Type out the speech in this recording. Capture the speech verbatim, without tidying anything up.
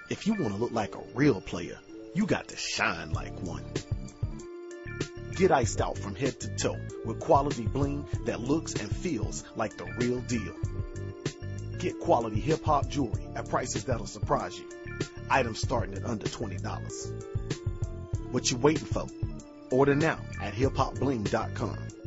If you want to look like a real player, you got to shine like one. Get iced out from head to toe with quality bling that looks and feels like the real deal. Get quality hip-hop jewelry at prices that'll surprise you. Items starting at under twenty dollars. What you waiting for? Order now at hip hop bling dot com.